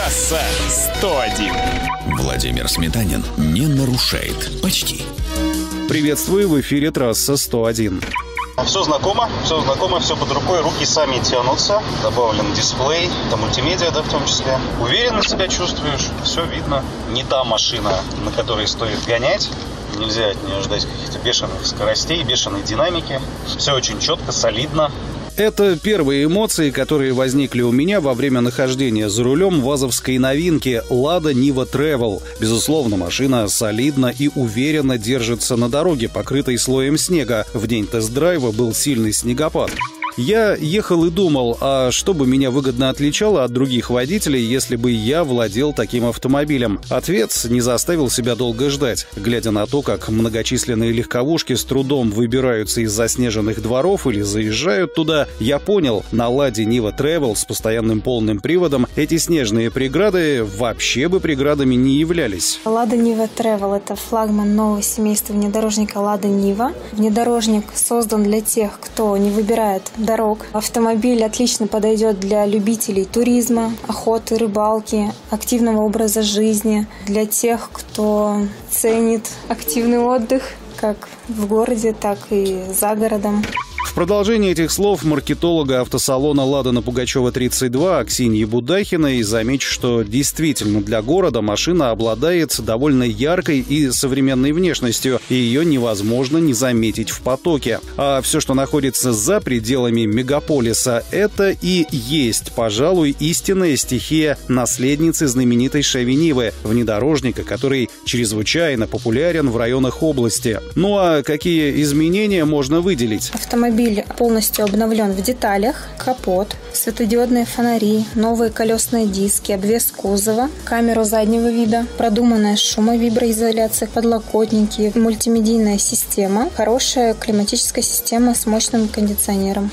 Трасса 101. Владимир Сметанин не нарушает. Почти. Приветствую, в эфире Трасса 101. Все знакомо, все под рукой, руки сами тянутся. Добавлен дисплей, это мультимедиа, да, в том числе. Уверенно себя чувствуешь, все видно. Не та машина, на которой стоит гонять. Нельзя от нее ждать каких-то бешеных скоростей, бешеной динамики. Все очень четко, солидно. Это первые эмоции, которые возникли у меня во время нахождения за рулем вазовской новинки Lada Niva Travel. Безусловно, машина солидно и уверенно держится на дороге, покрытой слоем снега. В день тест-драйва был сильный снегопад. Я ехал и думал, а что бы меня выгодно отличало от других водителей, если бы я владел таким автомобилем? Ответ не заставил себя долго ждать. Глядя на то, как многочисленные легковушки с трудом выбираются из заснеженных дворов или заезжают туда, я понял, на Ладе Niva Travel с постоянным полным приводом эти снежные преграды вообще бы преградами не являлись. Lada Niva Travel – это флагман нового семейства внедорожника Lada Niva. Внедорожник создан для тех, кто не выбирает дорог. Автомобиль отлично подойдет для любителей туризма, охоты, рыбалки, активного образа жизни, для тех, кто ценит активный отдых как в городе, так и за городом. В продолжение этих слов маркетолога автосалона «Лада» на Пугачева 32 Аксиньи Будахиной замечу, что действительно для города машина обладает довольно яркой и современной внешностью, и ее невозможно не заметить в потоке. А все, что находится за пределами мегаполиса, это и есть, пожалуй, истинная стихия наследницы знаменитой Chevy Niva, внедорожника, который чрезвычайно популярен в районах области. Ну а какие изменения можно выделить? Автомобиль полностью обновлен в деталях. Капот, светодиодные фонари, новые колесные диски, обвес кузова, камеру заднего вида, продуманная шумовиброизоляция, подлокотники, мультимедийная система, хорошая климатическая система с мощным кондиционером.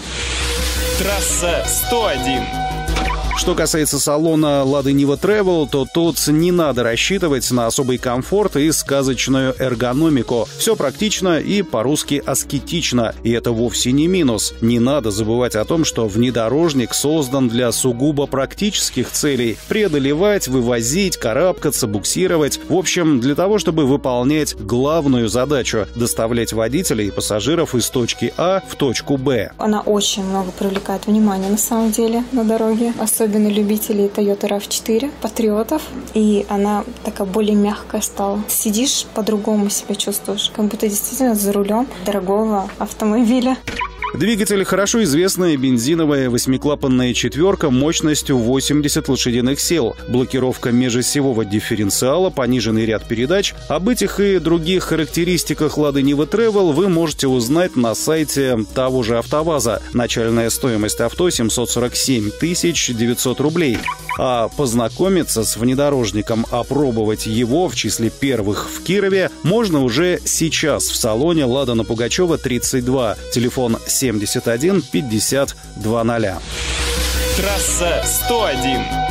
Трасса 101. Что касается салона Lada Niva Travel, то тут не надо рассчитывать на особый комфорт и сказочную эргономику. Все практично и по-русски аскетично, и это вовсе не минус. Не надо забывать о том, что внедорожник создан для сугубо практических целей – преодолевать, вывозить, карабкаться, буксировать. В общем, для того, чтобы выполнять главную задачу – доставлять водителей и пассажиров из точки А в точку Б. Она очень много привлекает внимания на самом деле на дороге, особенно любителей Toyota RAV4, патриотов, и она такая более мягкая стала. Сидишь, по-другому себя чувствуешь, как будто действительно за рулем дорогого автомобиля. Двигатель хорошо известная бензиновая восьмиклапанная четверка мощностью 80 лошадиных сил, блокировка межосевого дифференциала, пониженный ряд передач. Об этих и других характеристиках Lada Niva Travel вы можете узнать на сайте того же АвтоВАЗа. Начальная стоимость авто 747 900 рублей. А познакомиться с внедорожником, опробовать его в числе первых в Кирове можно уже сейчас в салоне Lada на Пугачева 32. Телефон 71 50 20. Трасса 101.